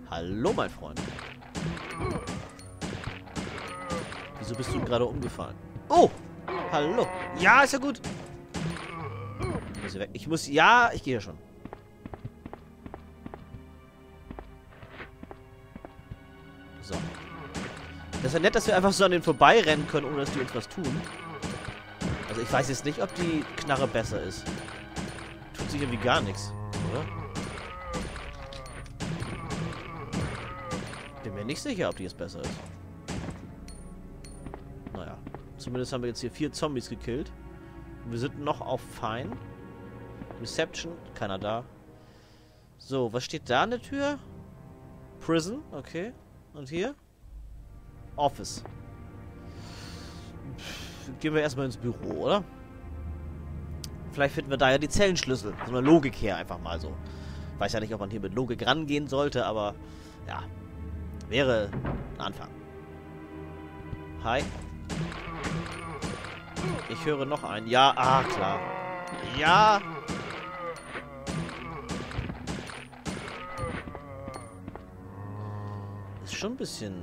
Hallo, mein Freund. Wieso bist du gerade umgefallen? Oh! Hallo. Ja, ist ja gut. Ich muss hier weg. Ich muss... Ja, ich gehe ja schon. So. Das ist ja nett, dass wir einfach so an denen vorbeirennen können, ohne dass die uns was tun. Also ich weiß jetzt nicht, ob die Knarre besser ist. Tut sich irgendwie gar nichts, oder? Bin mir nicht sicher, ob die jetzt besser ist. Naja. Zumindest haben wir jetzt hier 4 Zombies gekillt. Und wir sind noch auf Fein. Reception, keiner da. So, was steht da an der Tür? Prison, okay. Und hier? Office. Gehen wir erstmal ins Büro, oder? Vielleicht finden wir da ja die Zellenschlüssel. So eine Logik her, einfach mal so. Ich weiß ja nicht, ob man hier mit Logik rangehen sollte, aber ja. Wäre ein Anfang. Hi. Ich höre noch einen. Ja, klar. Ja. Ist schon ein bisschen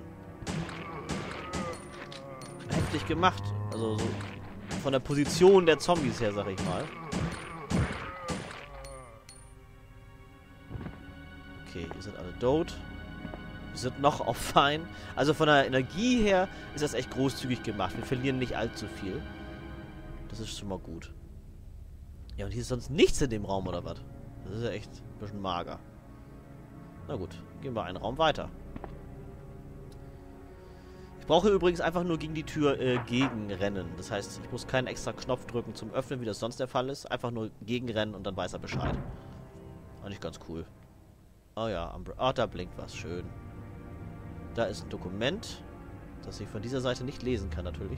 heftig gemacht. Also so von der Position der Zombies her, sag ich mal. Okay, ihr seid alle tot. Wir sind noch auf Fein. Also von der Energie her ist das echt großzügig gemacht. Wir verlieren nicht allzu viel. Das ist schon mal gut. Ja, und hier ist sonst nichts in dem Raum, oder was? Das ist ja echt ein bisschen mager. Na gut, gehen wir einen Raum weiter. Ich brauche übrigens einfach nur gegen die Tür gegenrennen. Das heißt, ich muss keinen extra Knopf drücken zum Öffnen, wie das sonst der Fall ist. Einfach nur gegenrennen und dann weiß er Bescheid. Eigentlich ganz cool. Oh ja, da blinkt was. Schön. Da ist ein Dokument, das ich von dieser Seite nicht lesen kann, natürlich.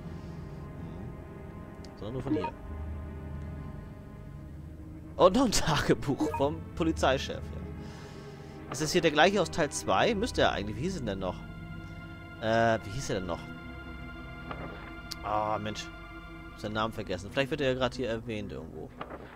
Sondern nur von hier. Und noch ein Tagebuch vom Polizeichef. Ja. Ist das hier der gleiche aus Teil 2? Müsste er eigentlich. Wie hieß er denn noch? Wie hieß er denn noch? Ah, Mensch. Ich hab seinen Namen vergessen. Vielleicht wird er ja gerade hier erwähnt irgendwo.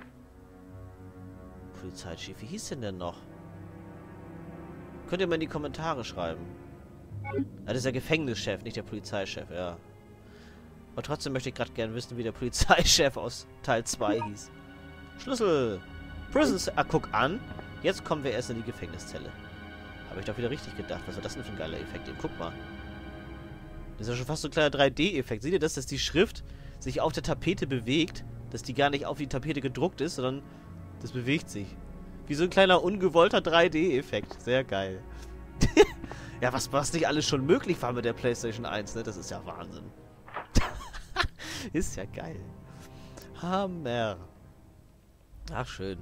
Polizeichef. Wie hieß denn noch? Könnt ihr mal in die Kommentare schreiben. Das ist der Gefängnischef, nicht der Polizeichef, ja. Aber trotzdem möchte ich gerade gerne wissen, wie der Polizeichef aus Teil 2 hieß. Schlüssel! Prisons... guck an. Jetzt kommen wir erst in die Gefängniszelle. Habe ich doch wieder richtig gedacht. Was war das denn für ein geiler Effekt? Hier, guck mal. Das ist ja schon fast so ein kleiner 3D-Effekt. Seht ihr das, dass die Schrift sich auf der Tapete bewegt? Dass die gar nicht auf die Tapete gedruckt ist, sondern das bewegt sich. Wie so ein kleiner ungewollter 3D-Effekt. Sehr geil. Ja, was nicht alles schon möglich war mit der PlayStation 1, ne? Das ist ja Wahnsinn. Ist ja geil. Hammer. Ach, schön.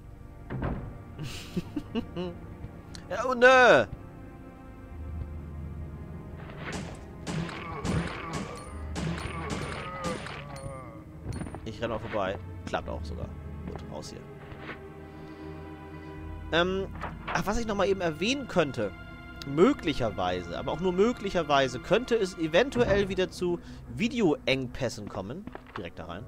Ja, oh nö! Ich renne auch vorbei. Klappt auch sogar. Gut, raus hier. Was ich nochmal eben erwähnen könnte, möglicherweise, aber auch nur möglicherweise, könnte es eventuell wieder zu Videoengpässen kommen. Direkt da rein.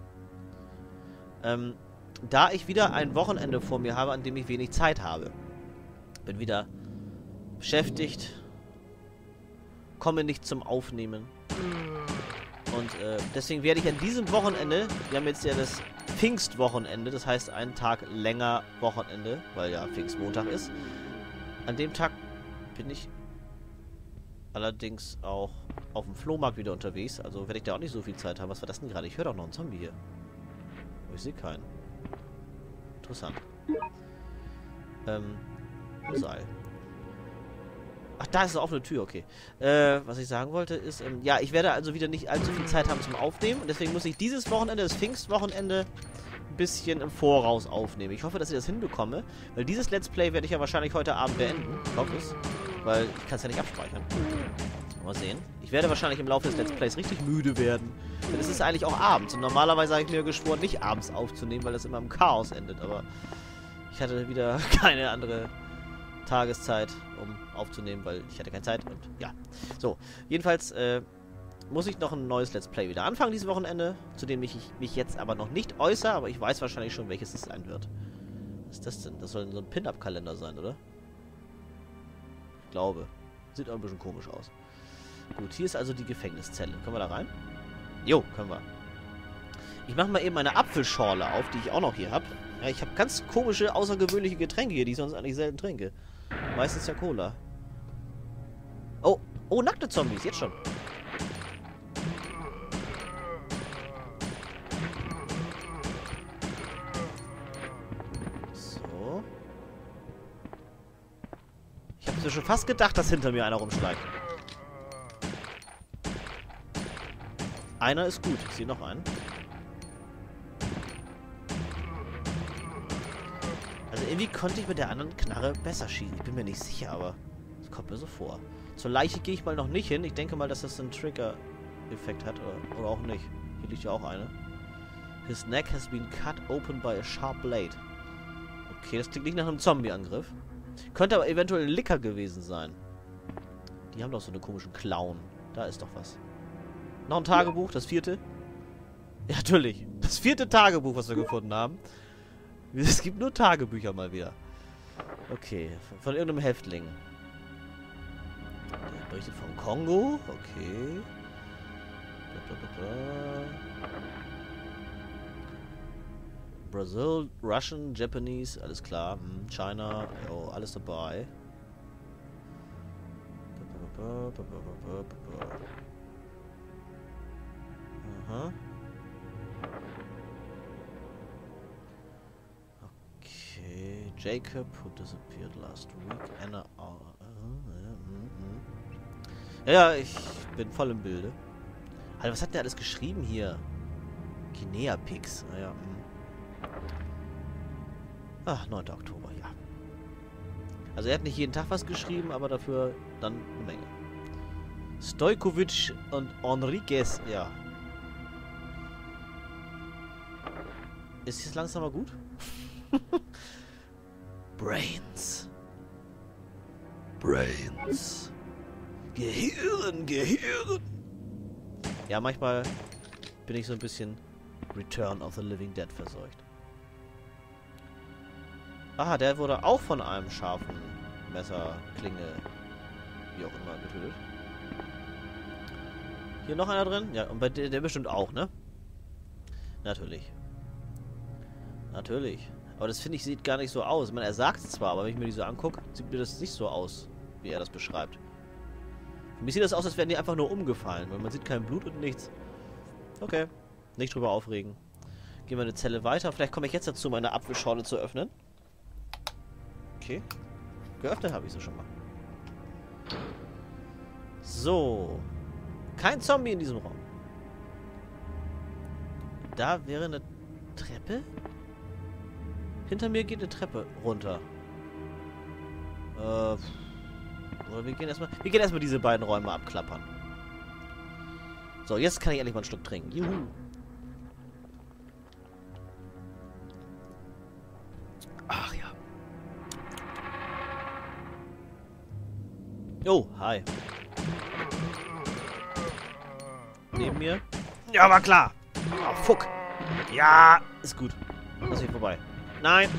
Da ich wieder ein Wochenende vor mir habe, an dem ich wenig Zeit habe. Bin wieder beschäftigt. Komme nicht zum Aufnehmen. Und deswegen werde ich an diesem Wochenende, wir haben jetzt ja das Pfingstwochenende, das heißt einen Tag länger Wochenende, weil ja Pfingstmontag ist. An dem Tag bin ich allerdings auch auf dem Flohmarkt wieder unterwegs, also werde ich da auch nicht so viel Zeit haben. Was war das denn gerade? Ich höre doch noch einen Zombie hier. Aber ich sehe keinen. Interessant. Seil. Ach, da ist eine offene Tür, okay. Was ich sagen wollte ist, ja, ich werde also wieder nicht allzu viel Zeit haben zum Aufnehmen und deswegen muss ich dieses Wochenende, das Pfingstwochenende, ein bisschen im Voraus aufnehmen. Ich hoffe, dass ich das hinbekomme, weil dieses Let's Play werde ich ja wahrscheinlich heute Abend beenden. Ich hoffe es, weil ich kann es ja nicht abspeichern. Mal sehen. Ich werde wahrscheinlich im Laufe des Let's Plays richtig müde werden, denn es ist eigentlich auch abends und normalerweise habe ich mir geschworen, nicht abends aufzunehmen, weil das immer im Chaos endet, aber ich hatte wieder keine andere Tageszeit, um aufzunehmen, weil ich hatte keine Zeit und ja. So, jedenfalls muss ich noch ein neues Let's Play wieder anfangen dieses Wochenende, zu dem ich mich jetzt aber noch nicht äußere, aber ich weiß wahrscheinlich schon, welches es sein wird. Was ist das denn? Das soll so ein Pin-Up-Kalender sein, oder? Glaube. Sieht auch ein bisschen komisch aus. Gut, hier ist also die Gefängniszelle. Können wir da rein? Jo, können wir. Ich mache mal eben eine Apfelschorle auf, die ich auch noch hier habe. Ja, ich habe ganz komische, außergewöhnliche Getränke hier, die ich sonst eigentlich selten trinke. Meistens ja Cola. Oh, oh, nackte Zombies, jetzt schon. So. Ich habe mir schon fast gedacht, dass hinter mir einer rumschleicht. Einer ist gut. Ich sehe noch einen. Also irgendwie konnte ich mit der anderen Knarre besser schießen. Ich bin mir nicht sicher, aber das kommt mir so vor. Zur Leiche gehe ich mal noch nicht hin. Ich denke mal, dass das einen Trigger-Effekt hat. Oder auch nicht. Hier liegt ja auch eine. His neck has been cut open by a sharp blade. Okay, das klingt nicht nach einem Zombie-Angriff. Könnte aber eventuell ein Licker gewesen sein. Die haben doch so eine komischen Klauen. Da ist doch was. Noch ein Tagebuch, das 4. Ja, natürlich. Das 4. Tagebuch, was wir gefunden haben. Es gibt nur Tagebücher mal wieder. Okay, von irgendeinem Häftling. Der berichtet vom Kongo. Okay. Brazil, Russian, Japanese, alles klar. China, oh, alles dabei. Aha. Okay. Jacob, who disappeared last week. Anna. Ja, ich bin voll im Bilde. Alter, was hat der alles geschrieben hier? Guinea-Pix. Naja. Ach, 9. Oktober, ja. Also er hat nicht jeden Tag was geschrieben, aber dafür dann eine Menge. Stojkovic und Enriquez, ja. Ist jetzt langsam mal gut? Brains. Brains. Gehirn, Gehirn. Ja, manchmal bin ich so ein bisschen Return of the Living Dead verseucht. Ah, der wurde auch von einem scharfen Messer, Klinge, wie auch immer, getötet. Hier noch einer drin? Ja, und bei der bestimmt auch, ne? Natürlich. Natürlich. Aber das finde ich, sieht gar nicht so aus. Ich meine, er sagt es zwar, aber wenn ich mir die so angucke, sieht mir das nicht so aus, wie er das beschreibt. Für mich sieht das aus, als wären die einfach nur umgefallen, weil man sieht kein Blut und nichts. Okay. Nicht drüber aufregen. Gehen wir eine Zelle weiter. Vielleicht komme ich jetzt dazu, meine Apfelschorle zu öffnen. Okay. Geöffnet habe ich sie schon mal. So. Kein Zombie in diesem Raum. Da wäre eine Treppe. Hinter mir geht eine Treppe runter. Oder wir gehen erstmal diese beiden Räume abklappern. So, jetzt kann ich endlich mal ein Stück trinken. Juhu. Ach ja. Oh, hi. Neben mir. Ja, war klar. Oh, fuck. Ja, ist gut. Lass mich vorbei. Nein.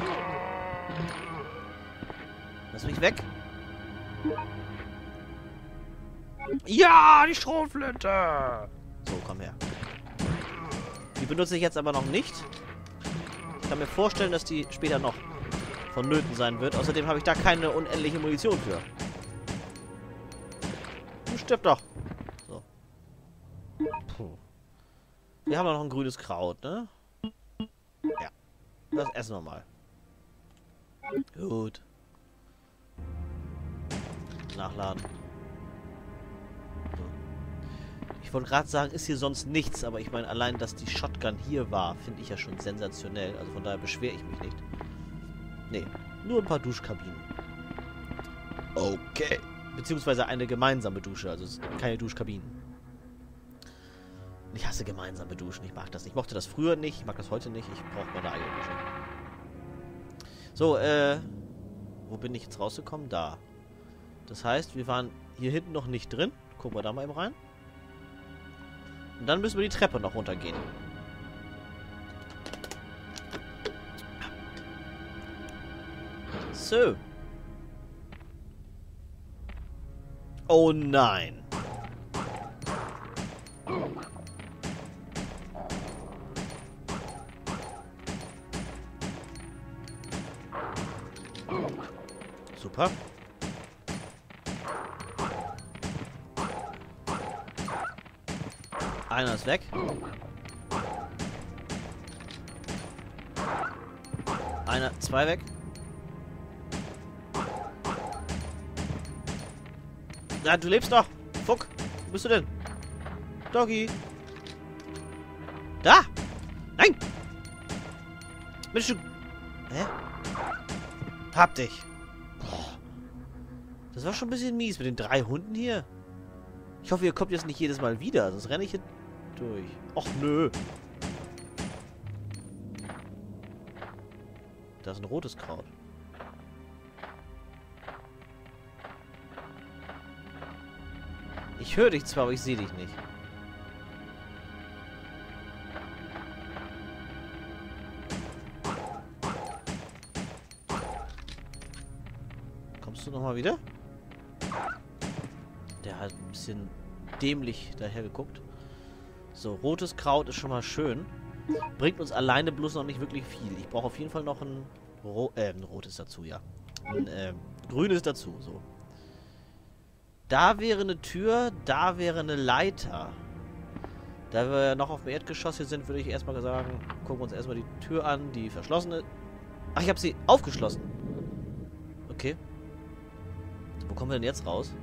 Lass mich weg. Ja, die Schrotflinte. So, komm her. Die benutze ich jetzt aber noch nicht. Ich kann mir vorstellen, dass die später noch vonnöten sein wird. Außerdem habe ich da keine unendliche Munition für. Du stirb doch. So. Puh. Wir haben noch ein grünes Kraut, ne? Ja. Das essen wir mal. Gut. Nachladen. So. Ich wollte gerade sagen, ist hier sonst nichts, aber ich meine, allein, dass die Shotgun hier war, finde ich ja schon sensationell. Also von daher beschwere ich mich nicht. Nee, nur ein paar Duschkabinen. Okay. Beziehungsweise eine gemeinsame Dusche, also es sind keine Duschkabinen. Ich hasse gemeinsame Duschen, ich mag das nicht. Ich mochte das früher nicht, ich mag das heute nicht. Ich brauche meine eigene Dusche. So, wo bin ich jetzt rausgekommen? Da. Das heißt, wir waren hier hinten noch nicht drin. Gucken wir da mal eben rein. Und dann müssen wir die Treppe noch runtergehen. So. Oh nein. Super. Einer ist weg. Zwei weg. Ja, du lebst doch. Fuck. Wo bist du denn? Doggy. Da! Nein! Mensch, du... Hä? Hab dich. Boah. Das war schon ein bisschen mies mit den 3 Hunden hier. Ich hoffe, ihr kommt jetzt nicht jedes Mal wieder, sonst renne ich hier durch. Och, nö. Da ist ein rotes Kraut. Ich höre dich zwar, aber ich sehe dich nicht. Kommst du nochmal wieder? Der hat ein bisschen dämlich daher geguckt. So, rotes Kraut ist schon mal schön. Bringt uns alleine bloß noch nicht wirklich viel. Ich brauche auf jeden Fall noch ein rotes dazu, ja. Ein grünes dazu, so. Da wäre eine Tür, da wäre eine Leiter. Da wir noch auf dem Erdgeschoss hier sind, würde ich erstmal sagen, gucken wir uns erstmal die Tür an, die verschlossen ist. Ach, ich habe sie aufgeschlossen. Okay. Wo kommen wir denn jetzt raus?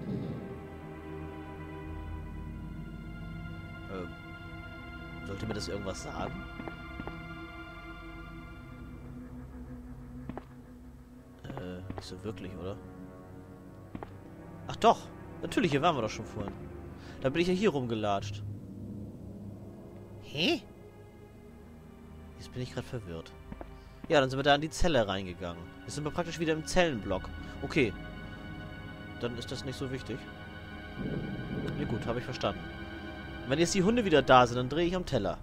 Sollte mir das irgendwas sagen? Nicht so wirklich, oder? Ach doch! Natürlich, hier waren wir doch schon vorhin. Da bin ich ja hier rumgelatscht. Hä? Jetzt bin ich gerade verwirrt. Ja, dann sind wir da in die Zelle reingegangen. Jetzt sind wir praktisch wieder im Zellenblock. Okay. Dann ist das nicht so wichtig. Ja gut, habe ich verstanden. Wenn jetzt die Hunde wieder da sind, dann drehe ich am Teller.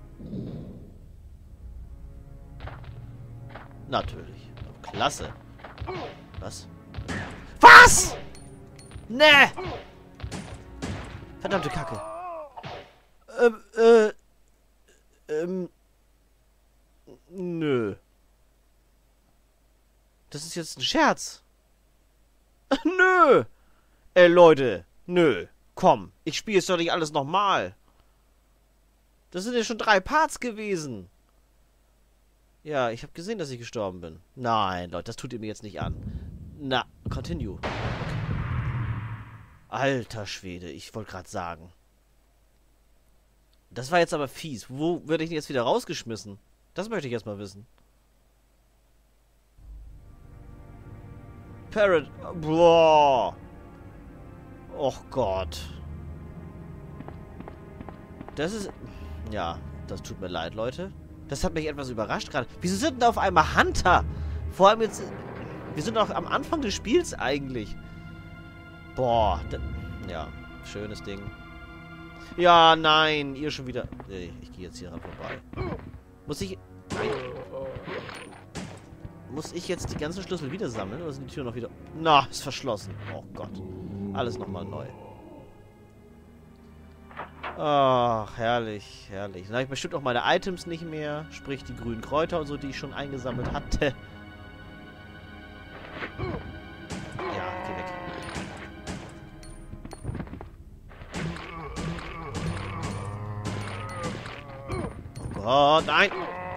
Natürlich. Klasse. Was? Was? Nee! Verdammte Kacke. Nö. Das ist jetzt ein Scherz. Nö! Ey, Leute. Nö. Komm. Ich spiele jetzt doch nicht alles nochmal. Das sind ja schon 3 Parts gewesen. Ja, ich habe gesehen, dass ich gestorben bin. Nein, Leute, das tut ihr mir jetzt nicht an. Na, continue. Okay. Alter Schwede, ich wollte gerade sagen. Das war jetzt aber fies. Wo werde ich denn jetzt wieder rausgeschmissen? Das möchte ich jetzt mal wissen. Parrot. Boah. Och Gott. Das ist... Ja, das tut mir leid, Leute. Das hat mich etwas überrascht gerade. Wieso sind denn auf einmal Hunter? Vor allem jetzt... Wir sind doch am Anfang des Spiels eigentlich. Boah. Ja, schönes Ding. Ja, nein. Ihr schon wieder... Ich gehe jetzt hier ran vorbei. Muss ich... Nein. Muss ich jetzt die ganzen Schlüssel wieder sammeln? Oder sind die Türen noch wieder... Na, ist verschlossen. Oh Gott. Alles nochmal neu. Ach, herrlich, herrlich. Dann habe ich bestimmt auch meine Items nicht mehr. Sprich, die grünen Kräuter und so, die ich schon eingesammelt hatte. Ja, geh weg. Oh Gott, nein!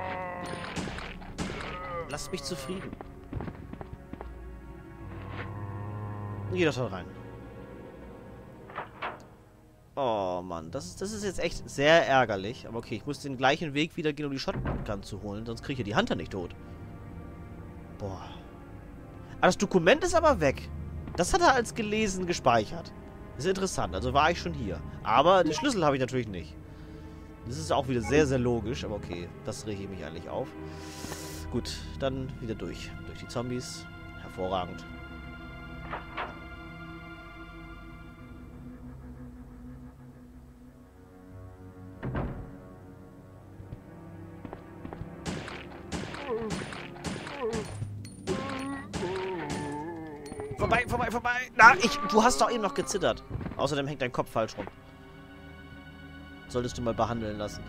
Lasst mich zufrieden. Geh doch da rein. Oh Mann, das ist jetzt echt sehr ärgerlich. Aber okay, ich muss den gleichen Weg wieder gehen, um die Shotgun zu holen. Sonst kriege ich ja die Hunter nicht tot. Boah. Ah, das Dokument ist aber weg. Das hat er als gelesen gespeichert. Das ist interessant. Also war ich schon hier. Aber den Schlüssel habe ich natürlich nicht. Das ist auch wieder sehr, sehr logisch. Aber okay, das rege ich mich eigentlich auf. Gut, dann wieder durch. Durch die Zombies. Hervorragend. Vorbei, vorbei, vorbei. Na, du hast doch eben noch gezittert. Außerdem hängt dein Kopf falsch rum. Solltest du mal behandeln lassen.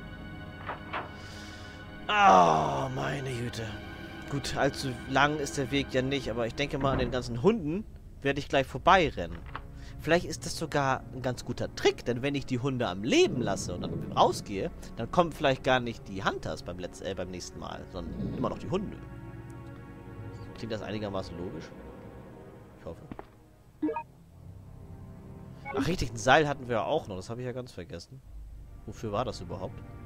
Oh, meine Güte. Gut, allzu lang ist der Weg ja nicht, aber ich denke mal, an den ganzen Hunden werde ich gleich vorbeirennen. Vielleicht ist das sogar ein ganz guter Trick, denn wenn ich die Hunde am Leben lasse und dann rausgehe, dann kommen vielleicht gar nicht die Hunters beim nächsten Mal, sondern immer noch die Hunde. Klingt das einigermaßen logisch? Ich hoffe. Ach richtig, ein Seil hatten wir ja auch noch, das habe ich ja ganz vergessen. Wofür war das überhaupt?